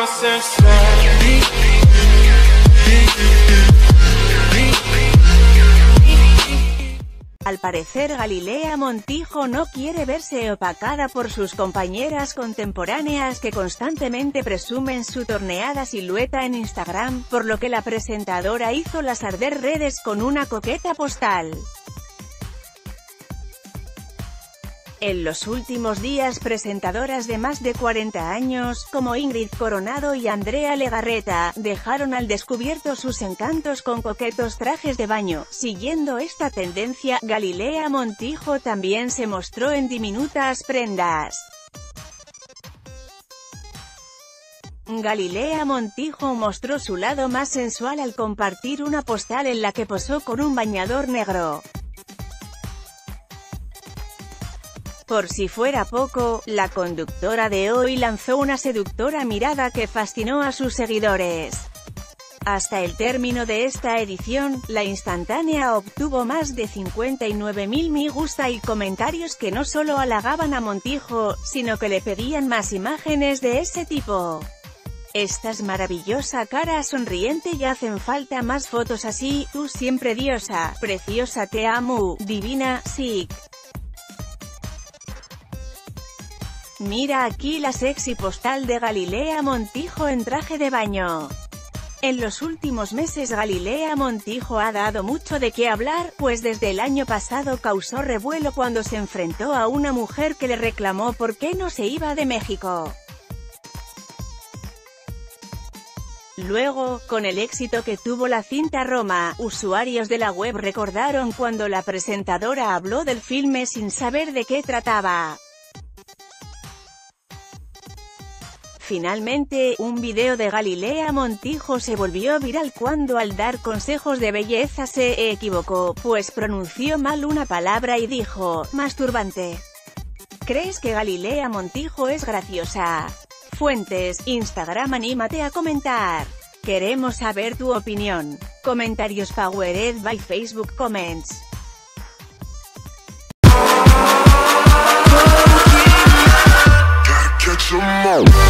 Al parecer Galilea Montijo no quiere verse opacada por sus compañeras contemporáneas que constantemente presumen su torneada silueta en Instagram, por lo que la presentadora hizo las arder redes con una coqueta postal. En los últimos días presentadoras de más de 40 años, como Ingrid Coronado y Andrea Legarreta, dejaron al descubierto sus encantos con coquetos trajes de baño. Siguiendo esta tendencia, Galilea Montijo también se mostró en diminutas prendas. Galilea Montijo mostró su lado más sensual al compartir una postal en la que posó con un bañador negro. Por si fuera poco, la conductora de hoy lanzó una seductora mirada que fascinó a sus seguidores. Hasta el término de esta edición, la instantánea obtuvo más de 59.000 me gusta y comentarios que no solo halagaban a Montijo, sino que le pedían más imágenes de ese tipo. Estás maravillosa, cara sonriente, y hacen falta más fotos así, tú siempre diosa, preciosa, te amo, divina, sick. Mira aquí la sexy postal de Galilea Montijo en traje de baño. En los últimos meses Galilea Montijo ha dado mucho de qué hablar, pues desde el año pasado causó revuelo cuando se enfrentó a una mujer que le reclamó por qué no se iba de México. Luego, con el éxito que tuvo la cinta Roma, usuarios de la web recordaron cuando la presentadora habló del filme sin saber de qué trataba. Finalmente, un video de Galilea Montijo se volvió viral cuando al dar consejos de belleza se equivocó, pues pronunció mal una palabra y dijo, masturbante. ¿Crees que Galilea Montijo es graciosa? Fuentes, Instagram, anímate a comentar. Queremos saber tu opinión. Comentarios powered by Facebook Comments. Catch 'em all.